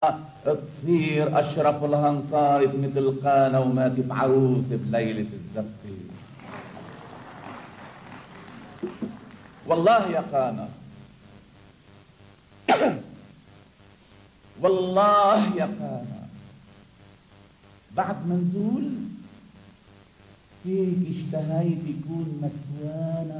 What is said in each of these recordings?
تصير اشرف الهنصار بمثل قانا وما عروس بليلة الزفة. والله يا قانا والله يا قانا بعد منزول فيك اشتهيت يكون مسوانة.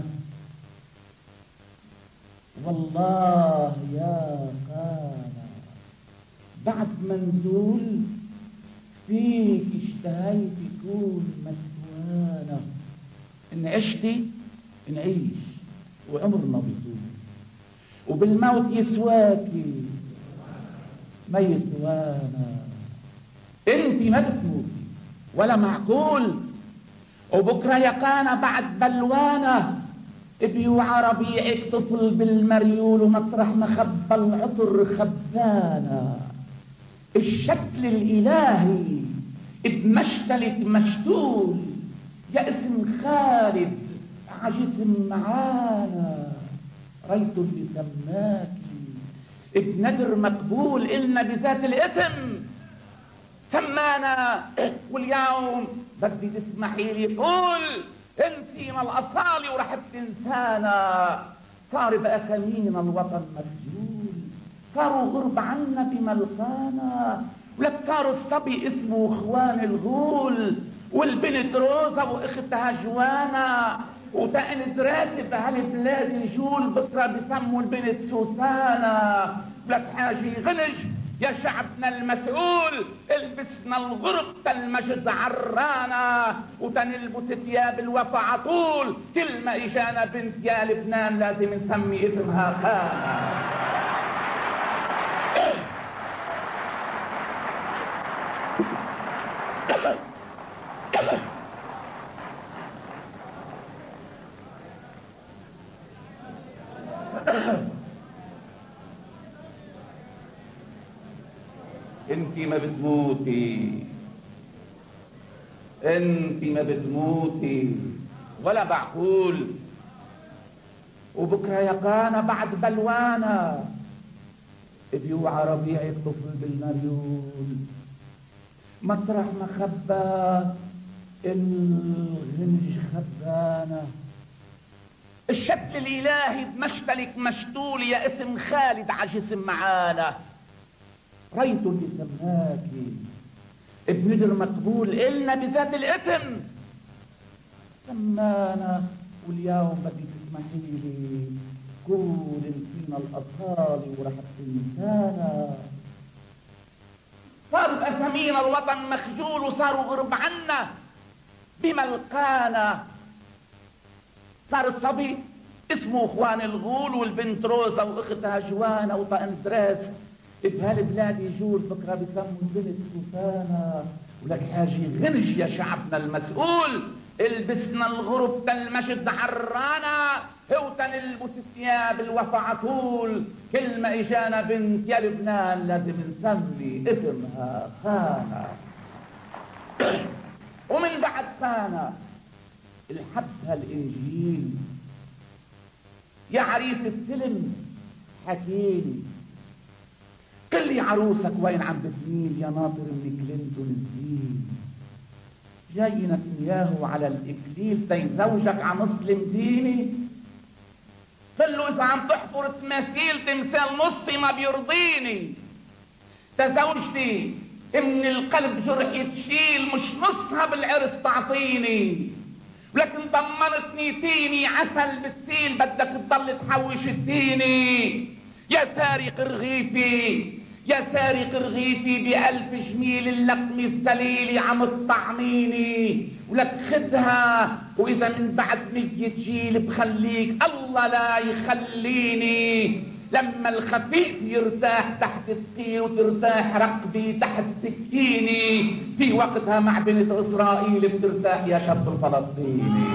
والله يا قانا بعد منزول فيك اشتهيت يكون مسوانة. ان عشتي نعيش وعمرنا بيطول وبالموت يسواكي ما يسوانا. انتي ما بتموتي ولا معقول. وبكرة يا قانا بعد بلوانة بيوعى ربيعك طفل بالمريول ومطرح ما خبى العطر خبانا. الشكل الإلهي بمشتلك مشتول يا اسم خالد عجسم معانا. ريت اللي سماكي بندر مقبول إلنا بذات الاسم سمانا. واليوم بدي تسمحي لي تقول انسينا الاصالي ورح بتنسانا. صار بقى كمين الوطن مفجول، صاروا غرب عنا بملقانا. ولك صاروا الصبي اسمه اخوان الغول والبنت روزا واختها جوانا وتأنس راتب هالبلاد الجول بكره بسموا البنت سوسانا. ولك حاجي غنج يا شعبنا المسؤول البسنا الغرب المجد عرانا وتنلبس ثياب الوفا عطول. كل ما اجانا بنت يا لبنان لازم نسمي اسمها خانة. انتي ما بتموتي، انتي ما بتموتي ولا بعقول. وبكره يا قانا بعد بلوانا بيوعى ربيعك طفل بالمريول مطرح ما خبى الغنج خبانا. الشكل الالهي بمشتلك مشتول يا اسم خالد عجسم معانا. ريت اللي سماكي بندر مقبول إلنا بذات الاسم سمانا. واليوم بدي تسمحي لي قول انسينا الاصالي ورح تنسانا. صاروا اسامينا الوطن مخجول وصاروا غرب عنا بملقانا. صار الصبي اسمه اخوان الغول والبنت روزا واختها جوانا وطاندراس بهالبلاد يجول بكره بسموا البنت سوسانا. ولك حاجي غنج يا شعبنا المسؤول البسنا الغرب المجد عرانا هو تنلبس ثياب الوفا عطول. كل ما اجانا بنت يا لبنان لازم نسمي اسمها خانة. ومن بعد خانة الحبها الانجيل يا عريس السلم حكيني قل لي عروسك وين عم بتميل يا ناطر من كلينتون الزين. جاي نتنياهو على الاكليل تيزوجك عم مسلم ديني. قل له اذا عم تحفر تماثيل تمثال نصي ما بيرضيني. تزوجتي من القلب جرح تشيل مش نصها بالعرس تعطيني. ولكن ضمنتني تيني عسل بتسيل بدك تضل تحوش الديني. يا سارق رغيفي يا سارق رغيفي بألف جميل اللقم الذليل عم تطعميني. ولك خدها واذا من بعد 100 جيل بخليك الله لا يخليني. لما الخفيف يرتاح تحت الثقيل وترتاح رقبي تحت سكيني في وقتها مع بنت اسرائيل بترتاح يا شاب الفلسطيني.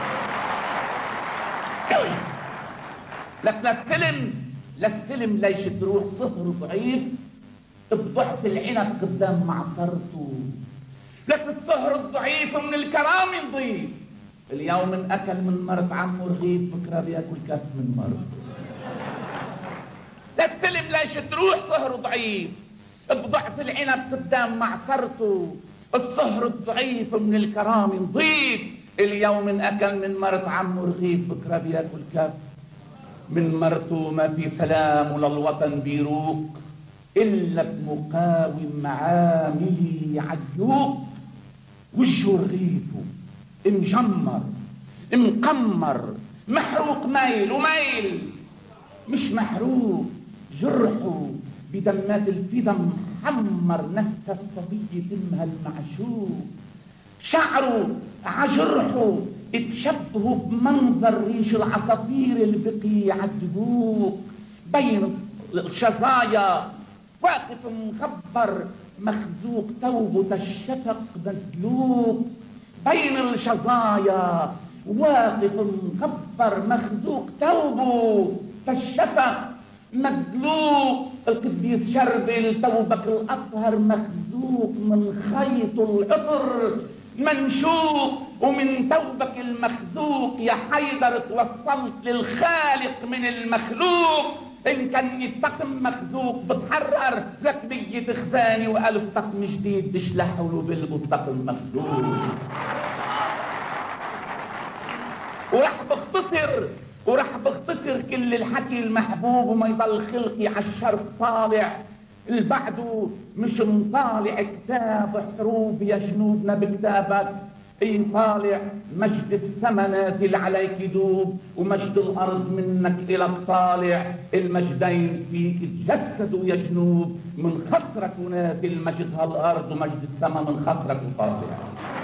لك للسلم ليش تروح صهر ضعيف بضعف العنب قدام معصرته. لك الصهر الضعيف من الكرام نضيف. اليوم من اكل من مرض عمه رغيف بكره بياكل كف من مرض. للسلم ليش تروح صهر ضعيف بضعف العنب قدام معصرته، الصهر الضعيف من الكرام نضيف. اليوم اكل من مرت عمه رغيف، بكره بياكل كف من مرته. ما في سلام وللوطن بيروق الا بمقاوم معامله عيوق. وجهه رغيفه مجمر مقمر، محروق ميل وميل مش محروق، جرحه بدمات الفدا محمر، نسى الصبي دمها المعشوق. شعره عجرحه اتشبهه بمنظر ريش العصافير اللي بقي عالدقوق. بين الشظايا واقف مخبر مخزوق، توبه الشفق مدلوق. بين الشظايا واقف مخبر مخزوق، توبه الشفق مدلوق. القديس شربل توبك الأطهر مخزوق من خيط العطر منشوق. ومن توبك المخزوق يا حيدر توصلت للخالق من المخلوق. إن كان الطقم مخزوق بتحرر ركبية خزاني، وألف طقم جديد بشلحوا له بلبوا الطقم مخزوق. وراح بختصر كل الحكي المحبوب، وما يضل خلقي عالشرف طالع. البعده مش مطالع كتاب حروب يا جنودنا بكتابك. اي طالع مجد السما نازل عليك دوب، ومجد الارض منك الى طالع. المجدين فيك تجسدوا يا جنوب، من خطرك ونازل مجد هالارض، ومجد السما من خطرك وطالع.